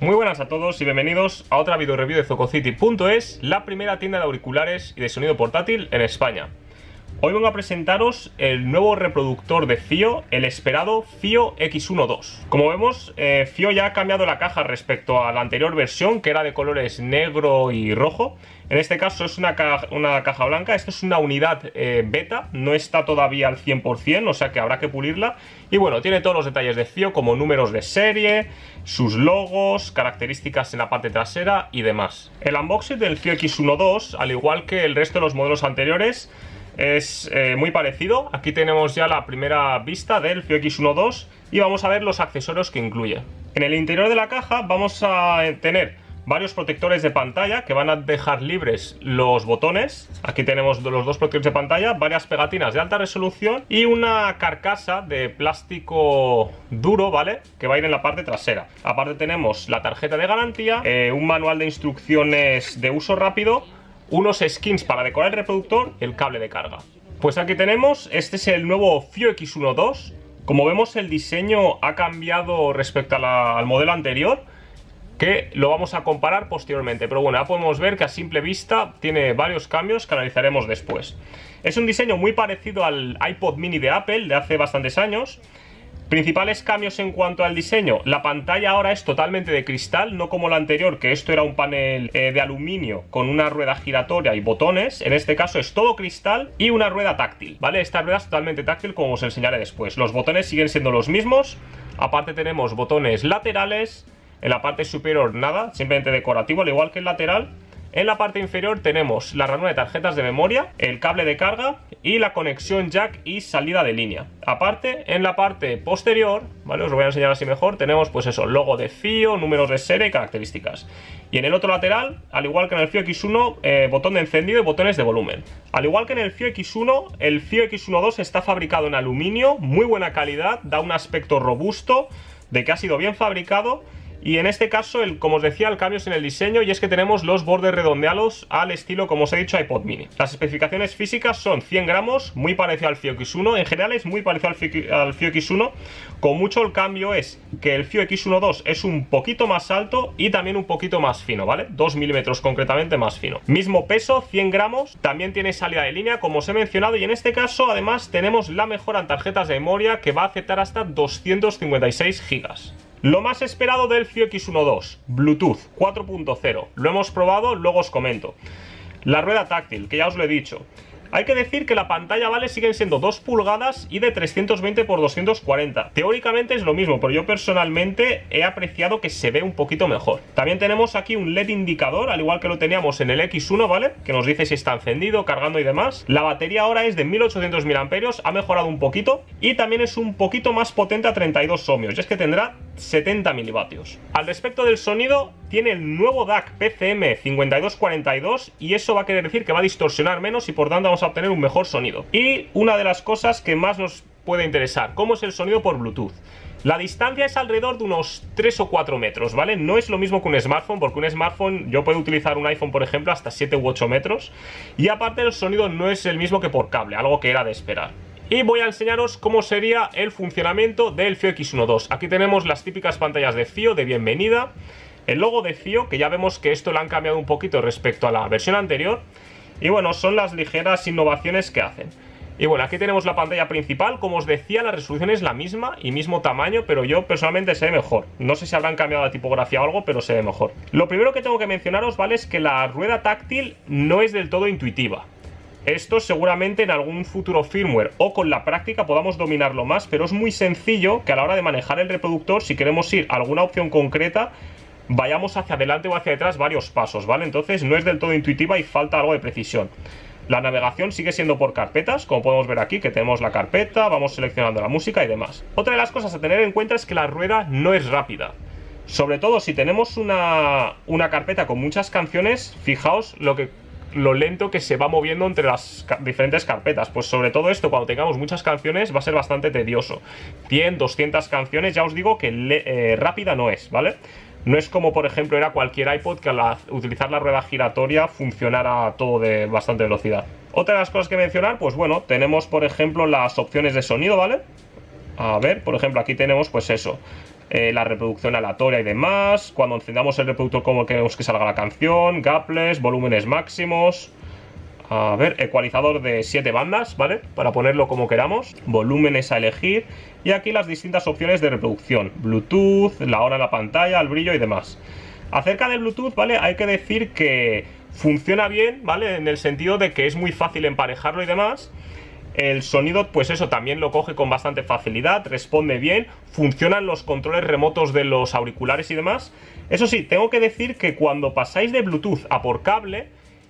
Muy buenas a todos y bienvenidos a otra video review de Zococity.es, la primera tienda de auriculares y de sonido portátil en España. Hoy vengo a presentaros el nuevo reproductor de FiiO, el esperado FiiO X1 II. Como vemos, FiiO ya ha cambiado la caja respecto a la anterior versión, que era de colores negro y rojo. En este caso es una caja blanca. Esto es una unidad beta, no está todavía al 100%, o sea que habrá que pulirla. Y bueno, tiene todos los detalles de FiiO, como números de serie, sus logos, características en la parte trasera y demás. El unboxing del FiiO X1 II, al igual que el resto de los modelos anteriores, es muy parecido. Aquí tenemos ya la primera vista del FiiO X1 II y vamos a ver los accesorios que incluye. En el interior de la caja vamos a tener varios protectores de pantalla que van a dejar libres los botones. Aquí tenemos los dos protectores de pantalla, varias pegatinas de alta resolución y una carcasa de plástico duro, ¿vale? Que va a ir en la parte trasera. Aparte tenemos la tarjeta de garantía, un manual de instrucciones de uso rápido, unos skins para decorar el reproductor y el cable de carga. Pues aquí tenemos, este es el nuevo FiiO X1 II. Como vemos, el diseño ha cambiado respecto al modelo anterior, que lo vamos a comparar posteriormente, pero bueno, ya podemos ver que a simple vista tiene varios cambios que analizaremos después. Es un diseño muy parecido al iPod mini de Apple de hace bastantes años. Principales cambios en cuanto al diseño: la pantalla ahora es totalmente de cristal, no como la anterior, que esto era un panel de aluminio con una rueda giratoria y botones. En este caso es todo cristal y una rueda táctil, ¿vale? Esta rueda es totalmente táctil, como os enseñaré después. Los botones siguen siendo los mismos, aparte tenemos botones laterales. En la parte superior nada, simplemente decorativo, al igual que el lateral. En la parte inferior tenemos la ranura de tarjetas de memoria, el cable de carga y la conexión jack y salida de línea. Aparte, en la parte posterior, ¿vale? Os lo voy a enseñar así mejor. Tenemos pues eso, logo de FiiO, números de serie y características. Y en el otro lateral, al igual que en el FiiO X1, botón de encendido y botones de volumen. Al igual que en el FiiO X1, el FiiO X1 II está fabricado en aluminio, muy buena calidad, da un aspecto robusto de que ha sido bien fabricado. Y en este caso, como os decía, el cambio es en el diseño, y es que tenemos los bordes redondeados al estilo, como os he dicho, iPod mini. Las especificaciones físicas son 100 gramos, muy parecido al FiiO X1. En general es muy parecido al FiiO X1. Con mucho el cambio es que el FiiO X1 II es un poquito más alto y también un poquito más fino, ¿vale? 2 milímetros concretamente más fino. Mismo peso, 100 gramos. También tiene salida de línea, como os he mencionado, y en este caso además tenemos la mejora en tarjetas de memoria, que va a aceptar hasta 256 gigas. Lo más esperado del FiiO X1 II, Bluetooth 4.0. Lo hemos probado, luego os comento. La rueda táctil, que ya os lo he dicho. Hay que decir que la pantalla, ¿vale?, siguen siendo 2 pulgadas y de 320 x 240. Teóricamente es lo mismo, pero yo personalmente he apreciado que se ve un poquito mejor. También tenemos aquí un LED indicador, al igual que lo teníamos en el X1, ¿vale?, que nos dice si está encendido, cargando y demás. La batería ahora es de 1800 mAh, ha mejorado un poquito, y también es un poquito más potente a 32 ohmios, y es que tendrá 70 milivatios. Al respecto del sonido, tiene el nuevo DAC PCM 5242, y eso va a querer decir que va a distorsionar menos y por tanto vamos a obtener un mejor sonido. Y una de las cosas que más nos puede interesar: ¿cómo es el sonido por Bluetooth? La distancia es alrededor de unos 3 o 4 metros, ¿vale? No es lo mismo que un smartphone, porque un smartphone, yo puedo utilizar un iPhone, por ejemplo, hasta 7 u 8 metros. Y aparte el sonido no es el mismo que por cable, algo que era de esperar. Y voy a enseñaros cómo sería el funcionamiento del FiiO X1 II. Aquí tenemos las típicas pantallas de FiiO de bienvenida, el logo de FiiO, que ya vemos que esto lo han cambiado un poquito respecto a la versión anterior. Y bueno, son las ligeras innovaciones que hacen. Y bueno, aquí tenemos la pantalla principal. Como os decía, la resolución es la misma y mismo tamaño, pero yo personalmente se ve mejor. No sé si habrán cambiado la tipografía o algo, pero se ve mejor. Lo primero que tengo que mencionaros, ¿vale?, es que la rueda táctil no es del todo intuitiva. Esto seguramente en algún futuro firmware o con la práctica podamos dominarlo más, pero es muy sencillo que a la hora de manejar el reproductor, si queremos ir a alguna opción concreta, vayamos hacia adelante o hacia detrás varios pasos, ¿vale? Entonces no es del todo intuitiva y falta algo de precisión. La navegación sigue siendo por carpetas, como podemos ver aquí, que tenemos la carpeta, vamos seleccionando la música y demás. Otra de las cosas a tener en cuenta es que la rueda no es rápida. Sobre todo si tenemos una carpeta con muchas canciones, fijaos lo lento que se va moviendo entre las diferentes carpetas. Pues sobre todo esto, cuando tengamos muchas canciones, va a ser bastante tedioso. 100, 200 canciones, ya os digo que rápida no es, ¿vale? No es como, por ejemplo, era cualquier iPod, que al utilizar la rueda giratoria funcionara todo de bastante velocidad. Otra de las cosas que mencionar, pues bueno, tenemos, por ejemplo, las opciones de sonido, ¿vale? A ver, por ejemplo, aquí tenemos pues eso, la reproducción aleatoria y demás, cuando encendamos el reproductor como queremos que salga la canción, gapless, volúmenes máximos, a ver, ecualizador de 7 bandas, ¿vale? Para ponerlo como queramos, volúmenes a elegir y aquí las distintas opciones de reproducción, Bluetooth, la hora en la pantalla, el brillo y demás. Acerca del Bluetooth, ¿vale? Hay que decir que funciona bien, ¿vale? En el sentido de que es muy fácil emparejarlo y demás. El sonido, pues eso, también lo coge con bastante facilidad, responde bien, funcionan los controles remotos de los auriculares y demás. Eso sí, tengo que decir que cuando pasáis de Bluetooth a por cable,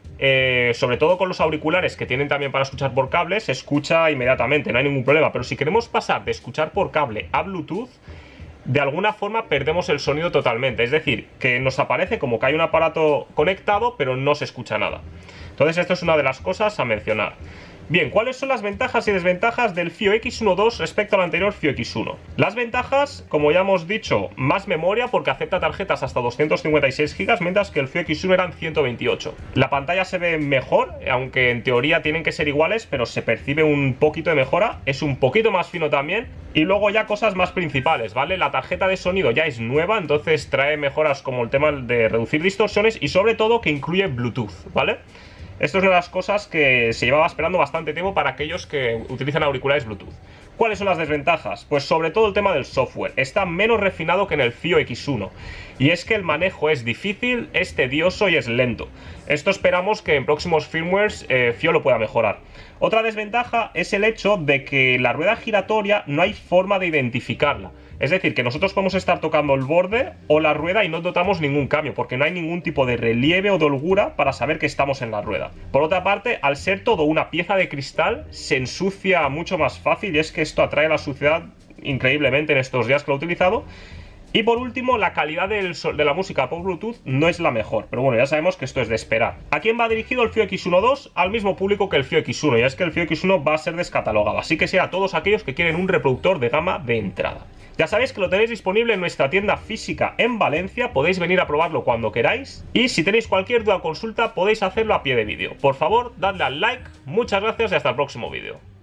sobre todo con los auriculares que tienen también para escuchar por cable, se escucha inmediatamente, no hay ningún problema. Pero si queremos pasar de escuchar por cable a Bluetooth, de alguna forma perdemos el sonido totalmente. Es decir, que nos aparece como que hay un aparato conectado, pero no se escucha nada. Entonces esto es una de las cosas a mencionar. Bien, ¿cuáles son las ventajas y desventajas del FiiO X1 II respecto al anterior FiiO X1? Las ventajas, como ya hemos dicho, más memoria porque acepta tarjetas hasta 256 GB, mientras que el FiiO X1 eran 128. La pantalla se ve mejor, aunque en teoría tienen que ser iguales, pero se percibe un poquito de mejora, es un poquito más fino también. Y luego ya cosas más principales, ¿vale? La tarjeta de sonido ya es nueva, entonces trae mejoras como el tema de reducir distorsiones y sobre todo que incluye Bluetooth, ¿vale? Esto es una de las cosas que se llevaba esperando bastante tiempo para aquellos que utilizan auriculares Bluetooth. ¿Cuáles son las desventajas? Pues sobre todo el tema del software. Está menos refinado que en el FiiO X1. Y es que el manejo es difícil, es tedioso y es lento. Esto esperamos que en próximos firmwares FiiO lo pueda mejorar. Otra desventaja es el hecho de que la rueda giratoria no hay forma de identificarla. Es decir, que nosotros podemos estar tocando el borde o la rueda y no notamos ningún cambio, porque no hay ningún tipo de relieve o de holgura para saber que estamos en la rueda. Por otra parte, al ser todo una pieza de cristal, se ensucia mucho más fácil y es que esto atrae a la suciedad increíblemente en estos días que lo he utilizado. Y por último, la calidad de la música por Bluetooth no es la mejor, pero bueno, ya sabemos que esto es de esperar. ¿A quién va dirigido el FiiO X1 II? Al mismo público que el FiiO X1, y es que el FiiO X1 va a ser descatalogado, así que sea a todos aquellos que quieren un reproductor de gama de entrada. Ya sabéis que lo tenéis disponible en nuestra tienda física en Valencia, podéis venir a probarlo cuando queráis, y si tenéis cualquier duda o consulta podéis hacerlo a pie de vídeo. Por favor, dadle al like, muchas gracias y hasta el próximo vídeo.